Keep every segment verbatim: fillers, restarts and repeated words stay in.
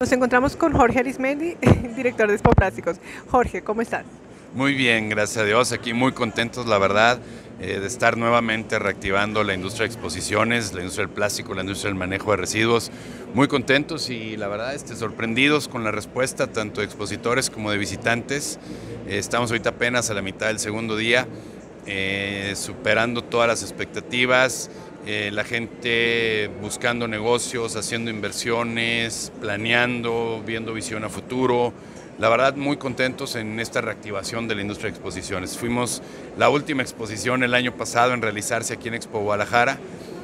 Nos encontramos con Jorge Arismendi, director de Expoplásticos. Jorge, ¿cómo estás? Muy bien, gracias a Dios. Aquí muy contentos, la verdad, eh, de estar nuevamente reactivando la industria de exposiciones, la industria del plástico, la industria del manejo de residuos. Muy contentos y la verdad, este, sorprendidos con la respuesta tanto de expositores como de visitantes. Eh, estamos ahorita apenas a la mitad del segundo día, eh, superando todas las expectativas. Eh, la gente buscando negocios, haciendo inversiones, planeando, viendo visión a futuro. La verdad, muy contentos en esta reactivación de la industria de exposiciones. Fuimos la última exposición el año pasado en realizarse aquí en Expo Guadalajara,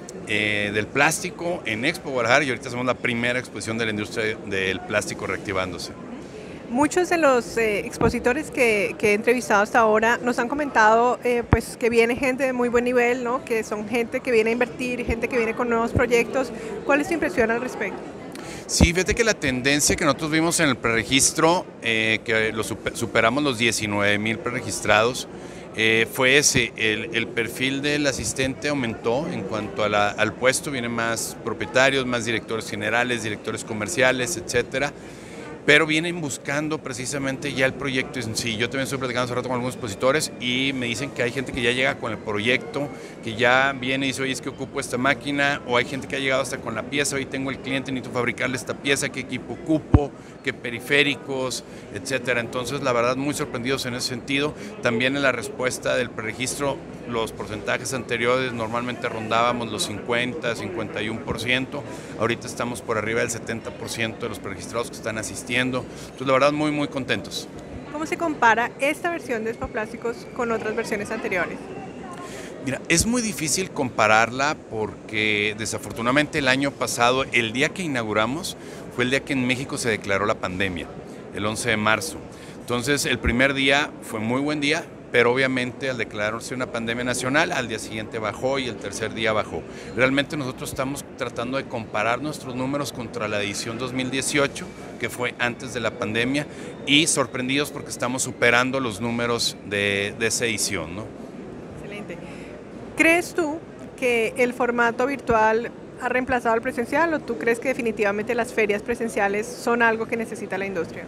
eh, del plástico en Expo Guadalajara, y ahorita somos la primera exposición de la industria del plástico reactivándose. Muchos de los eh, expositores que, que he entrevistado hasta ahora nos han comentado eh, pues, que viene gente de muy buen nivel, ¿no? Que son gente que viene a invertir, gente que viene con nuevos proyectos. ¿Cuál es tu impresión al respecto? Sí, fíjate que la tendencia que nosotros vimos en el preregistro, eh, que lo super, superamos los diecinueve mil preregistrados, eh, fue ese, el, el perfil del asistente aumentó en cuanto a la, al puesto, vienen más propietarios, más directores generales, directores comerciales, etcétera. Pero vienen buscando precisamente ya el proyecto en sí. Yo también estoy platicando hace rato con algunos expositores y me dicen que hay gente que ya llega con el proyecto, que ya viene y dice, oye, es que ocupo esta máquina, o hay gente que ha llegado hasta con la pieza, hoy tengo el cliente, necesito fabricarle esta pieza, qué equipo ocupo, qué periféricos, etcétera. Entonces, la verdad, muy sorprendidos en ese sentido. También en la respuesta del preregistro, los porcentajes anteriores normalmente rondábamos los cincuenta, cincuenta y uno por ciento. Ahorita estamos por arriba del setenta por ciento de los preregistrados que están asistiendo. Entonces, la verdad, muy, muy contentos. ¿Cómo se compara esta versión de Expoplásticos con otras versiones anteriores? Mira, es muy difícil compararla porque desafortunadamente el año pasado, el día que inauguramos, fue el día que en México se declaró la pandemia, el once de marzo. Entonces, el primer día fue muy buen día, pero obviamente al declararse una pandemia nacional, al día siguiente bajó y el tercer día bajó. Realmente nosotros estamos tratando de comparar nuestros números contra la edición dos mil dieciocho, que fue antes de la pandemia, y sorprendidos porque estamos superando los números de, de esa edición, ¿no? Excelente. ¿Crees tú que el formato virtual ha reemplazado al presencial o tú crees que definitivamente las ferias presenciales son algo que necesita la industria?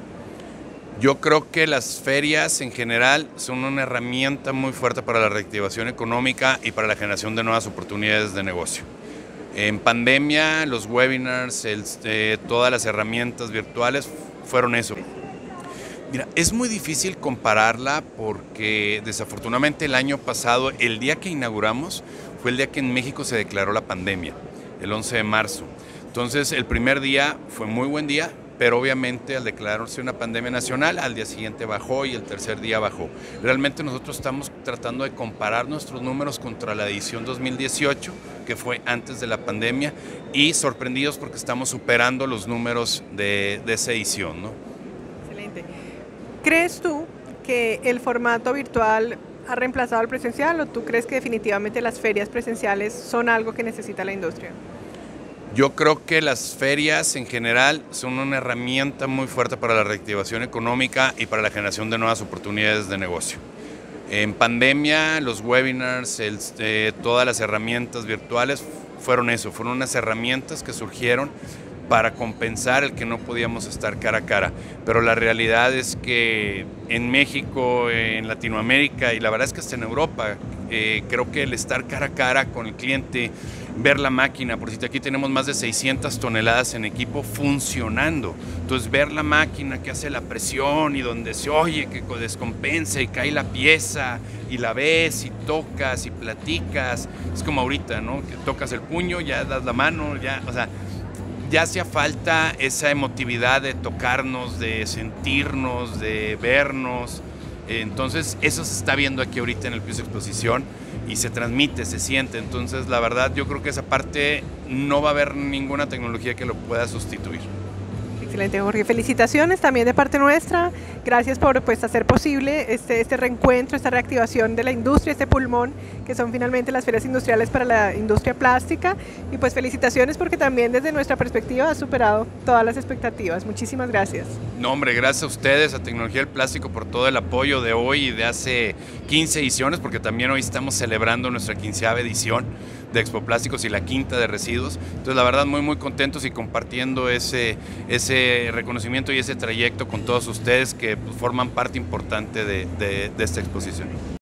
Yo creo que las ferias en general son una herramienta muy fuerte para la reactivación económica y para la generación de nuevas oportunidades de negocio. En pandemia, los webinars, el, eh, todas las herramientas virtuales fueron eso. Mira, es muy difícil compararla porque desafortunadamente el año pasado, el día que inauguramos, fue el día que en México se declaró la pandemia, el once de marzo. Entonces, el primer día fue muy buen día, pero obviamente al declararse una pandemia nacional, al día siguiente bajó y el tercer día bajó. Realmente nosotros estamos tratando de comparar nuestros números contra la edición dos mil dieciocho, que fue antes de la pandemia, y sorprendidos porque estamos superando los números de, de esa edición, ¿no? Excelente. ¿Crees tú que el formato virtual ha reemplazado al presencial o tú crees que definitivamente las ferias presenciales son algo que necesita la industria? Yo creo que las ferias en general son una herramienta muy fuerte para la reactivación económica y para la generación de nuevas oportunidades de negocio. En pandemia, los webinars, el, eh, todas las herramientas virtuales fueron eso, fueron unas herramientas que surgieron para compensar el que no podíamos estar cara a cara. Pero la realidad es que en México, en Latinoamérica y la verdad es que hasta en Europa, eh, creo que el estar cara a cara con el cliente, ver la máquina, por si aquí tenemos más de seiscientas toneladas en equipo funcionando. Entonces ver la máquina que hace la presión y donde se oye que descompensa y cae la pieza y la ves y tocas y platicas. Es como ahorita, ¿no? Que tocas el puño, ya das la mano, ya, o sea, ya hacía falta esa emotividad de tocarnos, de sentirnos, de vernos. Entonces eso se está viendo aquí ahorita en el piso de exposición y se transmite, se siente. Entonces la verdad yo creo que esa parte no va a haber ninguna tecnología que lo pueda sustituir. Excelente, Jorge. Felicitaciones también de parte nuestra. Gracias por pues, hacer posible este, este reencuentro, esta reactivación de la industria, este pulmón, que son finalmente las ferias industriales para la industria plástica. Y pues felicitaciones porque también desde nuestra perspectiva ha superado todas las expectativas. Muchísimas gracias. No, hombre, gracias a ustedes, a Tecnología del Plástico, por todo el apoyo de hoy y de hace quince ediciones, porque también hoy estamos celebrando nuestra quinceava edición. de Expoplásticos y la quinta de residuos. Entonces la verdad muy muy contentos y compartiendo ese, ese reconocimiento y ese trayecto con todos ustedes que pues, forman parte importante de, de, de esta exposición.